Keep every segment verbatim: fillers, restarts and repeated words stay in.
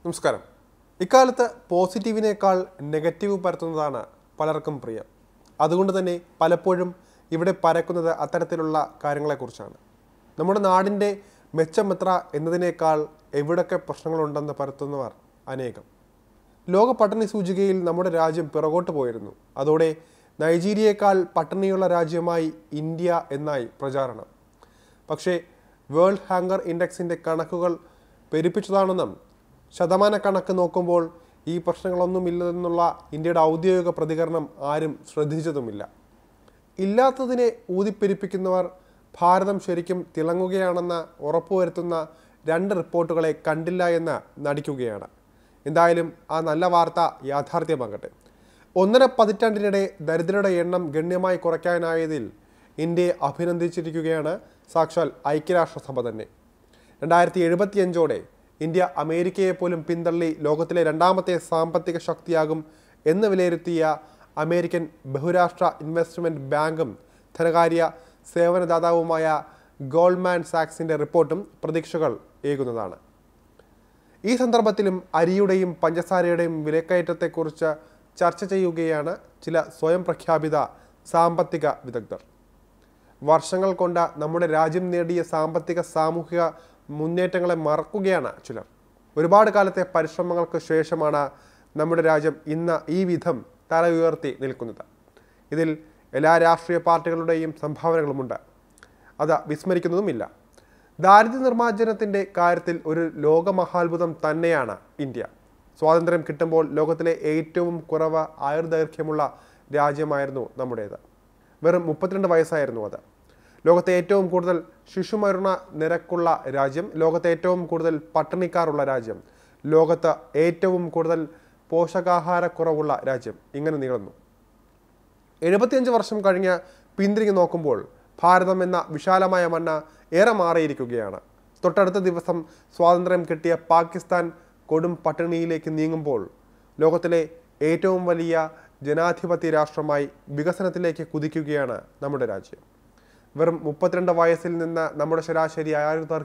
നമസ്കാരം. ഇക്കാലത്ത് പോസിറ്റീവിനേക്കാൾ നെഗറ്റീവ് പരത്തുന്നതാണ് പലർക്കും പ്രിയം. അതുകൊണ്ട് തന്നെ പലപ്പോഴും ഇവിടെ പരക്കുന്നത് അത്തരത്തിലുള്ള കാര്യങ്ങളെക്കുറിച്ചാണ്. നമ്മുടെ നാടിൻ്റെ മെച്ചമെത്ര എന്നതിനേക്കാൾ എവിടൊക്കെ പ്രശ്നങ്ങളുണ്ടെന്ന് പരത്തുന്നവർ അനേകം. ലോക പട്ടിണി സൂചികയിൽ നമ്മുടെ രാജ്യം പിറകോട്ട് പോയിരുന്നു. അതോടെ നൈജീരിയയേക്കാൾ പട്ടിണിയുള്ള രാജ്യമായി ഇന്ത്യ എന്നായി പ്രചാരണം. പക്ഷേ വേൾഡ് ഹങ്കർ ഇൻഡെക്സിൻ്റെ കണക്കുകൾ പെരുപ്പിച്ചതാണെന്നും ശതമാന കണക്ക് നോക്കുമ്പോൾ ഈ പ്രശ്നങ്ങളൊന്നുമില്ലെന്നുള്ള ഇന്ത്യയുടെ ഔദ്യോഗിക പ്രതികരണം ആരും ശ്രദ്ധിച്ചതുമില്ല. ഇല്ലാത്തതിനെ ഊതിപ്പെരിപ്പിക്കുന്നവർ ഭാരതം ശരിക്കും തിളങ്ങുകയാണെന്ന് ഉറപ്പുവരുത്തുന്ന രണ്ട് റിപ്പോർട്ടുകളെ കണ്ടില്ല എന്ന് നടിക്കുകയാണ്. എന്തായാലും ആ നല്ല വാർത്ത യാഥാർത്ഥ്യമാകട്ടെ. ഒന്നര പതിറ്റാണ്ടിനിടെ ദരിദ്രരുടെ എണ്ണം ഗണ്യമായി കുറയ്ക്കാനായതിൽ ഇന്ത്യയെ അഭിനന്ദിച്ചിരിക്കുകയാണ് സാക്ഷാൽ ഐക്യരാഷ്ട്രസഭ തന്നെ. രണ്ടായിരത്തി എഴുപത്തിയഞ്ചോടെ ഇന്ത്യ അമേരിക്കയെ പോലും പിന്തള്ളി ലോകത്തിലെ രണ്ടാമത്തെ സാമ്പത്തിക ശക്തിയാകും എന്ന് വിലയിരുത്തിയ അമേരിക്കൻ ബഹുരാഷ്ട്ര ഇൻവെസ്റ്റ്മെൻറ്റ് ബാങ്കും ധനകാര്യ സേവനദാതാവുമായ ഗോൾഡ്മാൻ സാക്സിൻ്റെ റിപ്പോർട്ടും പ്രതീക്ഷകൾ ഏകുന്നതാണ്. ഈ സന്ദർഭത്തിലും അരിയുടെയും പഞ്ചസാരയുടെയും വിലക്കയറ്റത്തെക്കുറിച്ച് ചർച്ച ചെയ്യുകയാണ് ചില സ്വയം പ്രഖ്യാപിത സാമ്പത്തിക വിദഗ്ധർ. വർഷങ്ങൾ കൊണ്ട് നമ്മുടെ രാജ്യം നേടിയ സാമ്പത്തിക സാമൂഹിക മുന്നേറ്റങ്ങളെ മറക്കുകയാണ് ചിലർ. ഒരുപാട് കാലത്തെ പരിശ്രമങ്ങൾക്ക് ശേഷമാണ് നമ്മുടെ രാജ്യം ഇന്ന് ഈ വിധം തല ഉയർത്തി നിൽക്കുന്നത്. ഇതിൽ എല്ലാ രാഷ്ട്രീയ പാർട്ടികളുടെയും സംഭാവനകളുമുണ്ട്. അത് വിസ്മരിക്കുന്നതുമില്ല. ദാരിദ്ര്യ നിർമ്മാർജ്ജനത്തിൻ്റെ കാര്യത്തിൽ ഒരു ലോകമഹാത്ഭുതം തന്നെയാണ് ഇന്ത്യ. സ്വാതന്ത്ര്യം കിട്ടുമ്പോൾ ലോകത്തിലെ ഏറ്റവും കുറവ് ആയുർദൈർഘ്യമുള്ള രാജ്യമായിരുന്നു നമ്മുടേത്. വെറും മുപ്പത്തിരണ്ട് വയസ്സായിരുന്നു അത്. ലോകത്തെ ഏറ്റവും കൂടുതൽ ശിശുമരണ നിരക്കുള്ള രാജ്യം, ലോകത്തെ ഏറ്റവും കൂടുതൽ പട്ടിണിക്കാരുള്ള രാജ്യം, ലോകത്ത് ഏറ്റവും കൂടുതൽ പോഷകാഹാരക്കുറവുള്ള രാജ്യം, ഇങ്ങനെ നീളുന്നു. എഴുപത്തിയഞ്ച് വർഷം കഴിഞ്ഞ് പിന്തിരിഞ്ഞ് നോക്കുമ്പോൾ ഭാരതം എന്ന വിശാലമായ മണ്ണ് ഏറെ മാറിയിരിക്കുകയാണ്. തൊട്ടടുത്ത ദിവസം സ്വാതന്ത്ര്യം കിട്ടിയ പാകിസ്ഥാൻ കൊടും പട്ടിണിയിലേക്ക് നീങ്ങുമ്പോൾ ലോകത്തിലെ ഏറ്റവും വലിയ ജനാധിപത്യ രാഷ്ട്രമായി വികസനത്തിലേക്ക് കുതിക്കുകയാണ് നമ്മുടെ രാജ്യം. വെറും മുപ്പത്തിരണ്ട് വയസ്സിൽ നിന്ന് നമ്മുടെ ശരാശരി ആയുർദൈർ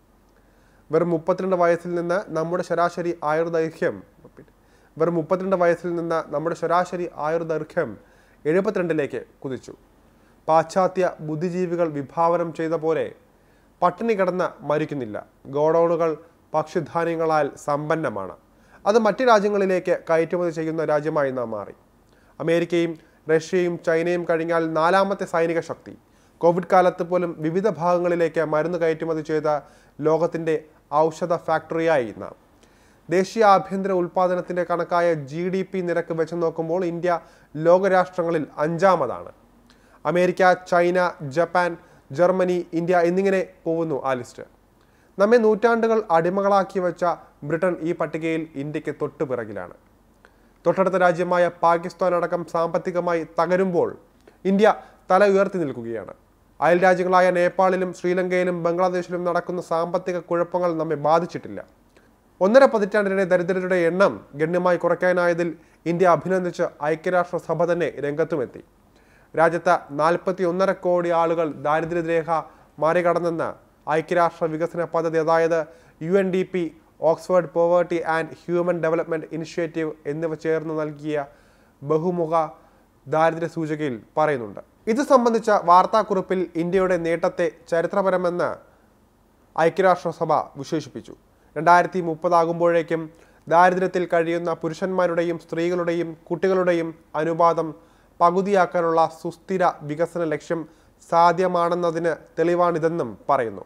വെറും മുപ്പത്തിരണ്ട് വയസ്സിൽ നിന്ന് നമ്മുടെ ശരാശരി ആയുർദൈർഘ്യം വെറും മുപ്പത്തിരണ്ട് വയസ്സിൽ നിന്ന് നമ്മുടെ ശരാശരി ആയുർദൈർഘ്യം എഴുപത്തിരണ്ടിലേക്ക് കുതിച്ചു. പാശ്ചാത്യ ബുദ്ധിജീവികൾ വിഭാവനം ചെയ്ത പോലെ പട്ടിണി കിടന്ന് മരിക്കുന്നില്ല. ഗോഡൌണുകൾ ഭക്ഷ്യധാന്യങ്ങളാൽ സമ്പന്നമാണ്. അത് മറ്റ് രാജ്യങ്ങളിലേക്ക് കയറ്റുമതി ചെയ്യുന്ന രാജ്യമായി നാം മാറി. അമേരിക്കയും റഷ്യയും ചൈനയും കഴിഞ്ഞാൽ നാലാമത്തെ സൈനിക ശക്തി. കോവിഡ് കാലത്ത് പോലും വിവിധ ഭാഗങ്ങളിലേക്ക് മരുന്ന് കയറ്റുമതി ചെയ്ത ലോകത്തിൻ്റെ ഔഷധ ഫാക്ടറിയായി നാം. ദേശീയ ആഭ്യന്തര ഉൽപ്പാദനത്തിൻ്റെ കണക്കായ ജി ഡി പി നിരക്ക് വെച്ച് നോക്കുമ്പോൾ ഇന്ത്യ ലോകരാഷ്ട്രങ്ങളിൽ അഞ്ചാമതാണ്. America, China, Japan, Germany, India എന്നിങ്ങനെ പോകുന്നു ആ ലിസ്റ്റ്. നമ്മെ നൂറ്റാണ്ടുകൾ അടിമകളാക്കി വെച്ച ബ്രിട്ടൻ ഈ പട്ടികയിൽ ഇന്ത്യക്ക് തൊട്ടു പിറകിലാണ്. തൊട്ടടുത്ത രാജ്യമായ പാകിസ്ഥാൻ അടക്കം സാമ്പത്തികമായി തകരുമ്പോൾ ഇന്ത്യ തല ഉയർത്തി നിൽക്കുകയാണ്. അയൽ രാജ്യങ്ങളായ നേപ്പാളിലും ശ്രീലങ്കയിലും ബംഗ്ലാദേശിലും നടക്കുന്ന സാമ്പത്തിക കുഴപ്പങ്ങൾ നമ്മെ ബാധിച്ചിട്ടില്ല. ഒന്നര പതിറ്റാണ്ടിനിടെ ദരിദ്രരുടെ എണ്ണം ഗണ്യമായി കുറയ്ക്കാനായതിൽ ഇന്ത്യ അഭിനന്ദിച്ച് ഐക്യരാഷ്ട്രസഭ തന്നെ രംഗത്തുമെത്തി. രാജ്യത്ത് നാൽപ്പത്തി ഒന്നര കോടി ആളുകൾ ദാരിദ്ര്യരേഖ മറികടന്നെന്ന് ഐക്യരാഷ്ട്ര വികസന പദ്ധതി, അതായത് U N D P, Oxford poverty and human development initiative എന്നിവ ചേർന്ന് നൽകിയ ബഹുമുഖ ദാരിദ്ര്യ സൂചികയിൽ പറയുന്നുണ്ട്. ഇത് സംബന്ധിച്ച വാർത്താക്കുറിപ്പിൽ ഇന്ത്യയുടെ നേട്ടത്തെ ചരിത്രപരമെന്ന് ഐക്യരാഷ്ട്രസഭ വിശേഷിപ്പിച്ചു. രണ്ടായിരത്തി മുപ്പതാകുമ്പോഴേക്കും ദാരിദ്ര്യത്തിൽ കഴിയുന്ന പുരുഷന്മാരുടെയും സ്ത്രീകളുടെയും കുട്ടികളുടെയും അനുപാതം പകുതിയാക്കാനുള്ള സുസ്ഥിര വികസന ലക്ഷ്യം സാധ്യമാണെന്നതിന് തെളിവാണിതെന്നും പറയുന്നു.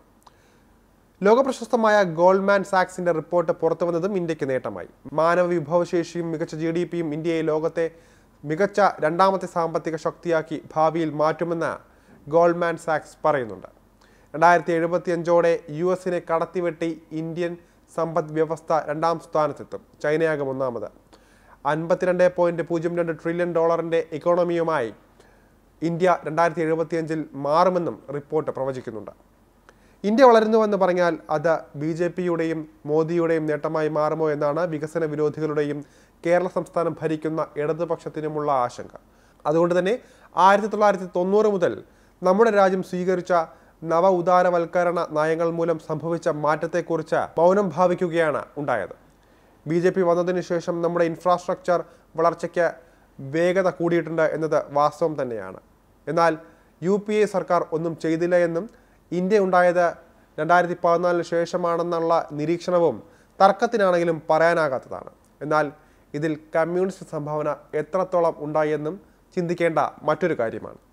ലോകപ്രശസ്തമായ ഗോൾഡ്മാൻ സാക്സിൻ്റെ റിപ്പോർട്ട് പുറത്തുവന്നതും ഇന്ത്യക്ക് നേട്ടമായി. മാനവ വിഭവശേഷിയും മികച്ച ജി ഡി പിയും ഇന്ത്യയെ ലോകത്തെ മികച്ച രണ്ടാമത്തെ സാമ്പത്തിക ശക്തിയാക്കി ഭാവിയിൽ മാറ്റുമെന്ന് ഗോൾഡ്മാൻ സാക്സ് പറയുന്നുണ്ട്. രണ്ടായിരത്തി എഴുപത്തിയഞ്ചോടെ യു എസിനെ കടത്തിവെട്ടി ഇന്ത്യൻ സമ്പദ് വ്യവസ്ഥ രണ്ടാം സ്ഥാനത്തെത്തും. ചൈനയാകും ഒന്നാമത്. അൻപത്തിരണ്ട് പോയിന്റ് പൂജ്യം രണ്ട് ട്രില്യൺ ഡോളറിൻ്റെ ഇക്കോണമിയുമായി ഇന്ത്യ രണ്ടായിരത്തി എഴുപത്തിയഞ്ചിൽ മാറുമെന്നും റിപ്പോർട്ട് പ്രവചിക്കുന്നുണ്ട്. ഇന്ത്യ വളരുന്നുവെന്ന് പറഞ്ഞാൽ അത് ബി ജെ പിയുടെയും മോദിയുടെയും നേട്ടമായി മാറുമോ എന്നാണ് വികസന വിരോധികളുടെയും കേരള സംസ്ഥാനം ഭരിക്കുന്ന ഇടതുപക്ഷത്തിനുമുള്ള ആശങ്ക. അതുകൊണ്ട് തന്നെ ആയിരത്തി തൊള്ളായിരത്തി തൊണ്ണൂറ് മുതൽ നമ്മുടെ രാജ്യം സ്വീകരിച്ച നവ ഉദാരവൽക്കരണ നയങ്ങൾ മൂലം സംഭവിച്ച മാറ്റത്തെക്കുറിച്ച് മൗനം ഭാവിക്കുകയാണ് ഉണ്ടായത്. ബി ജെ പി വന്നതിന് ശേഷം നമ്മുടെ ഇൻഫ്രാസ്ട്രക്ചർ വളർച്ചയ്ക്ക് വേഗത കൂടിയിട്ടുണ്ട് എന്നത് വാസ്തവം തന്നെയാണ്. എന്നാൽ യു പി എ സർക്കാർ ഒന്നും ചെയ്തില്ല എന്നും ഇന്ത്യ ഉണ്ടായത് രണ്ടായിരത്തി പതിനാലിന് ശേഷമാണെന്നുള്ള നിരീക്ഷണവും തർക്കത്തിനാണെങ്കിലും പറയാനാകാത്തതാണ്. എന്നാൽ ഇതിൽ കമ്മ്യൂണിസ്റ്റ് സംഭാവന എത്രത്തോളം ഉണ്ടായെന്നും ചിന്തിക്കേണ്ട മറ്റൊരു കാര്യമാണ്.